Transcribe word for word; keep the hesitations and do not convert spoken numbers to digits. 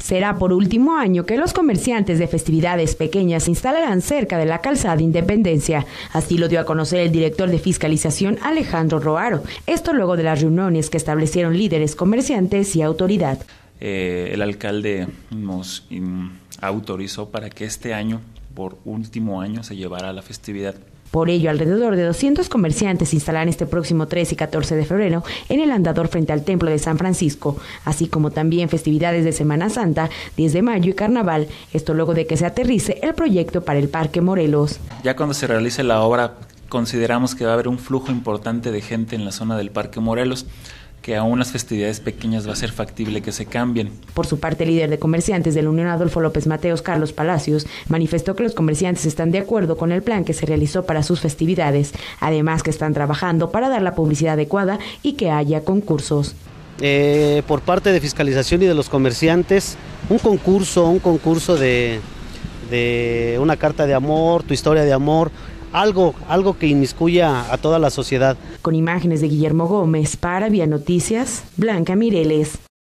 Será por último año que los comerciantes de festividades pequeñas se instalarán cerca de la calzada Independencia. Así lo dio a conocer el director de fiscalización Alejandro Roaro. Esto luego de las reuniones que establecieron líderes comerciantes y autoridad. Eh, el alcalde nos in, autorizó para que este año, por último año, se llevara la festividad. Por ello, alrededor de doscientos comerciantes se instalarán este próximo trece y catorce de febrero en el andador frente al Templo de San Francisco, así como también festividades de Semana Santa, diez de mayo y Carnaval, esto luego de que se aterrice el proyecto para el Parque Morelos. Ya cuando se realice la obra, consideramos que va a haber un flujo importante de gente en la zona del Parque Morelos, que aún las festividades pequeñas va a ser factible que se cambien. Por su parte, el líder de comerciantes de la Unión Adolfo López Mateos, Carlos Palacios, manifestó que los comerciantes están de acuerdo con el plan que se realizó para sus festividades, además que están trabajando para dar la publicidad adecuada y que haya concursos. Eh, por parte de fiscalización y de los comerciantes, un concurso, un concurso de, de una carta de amor, tu historia de amor, Algo, algo que inmiscuya a toda la sociedad. Con imágenes de Guillermo Gómez para Vía Noticias, Blanca Mireles.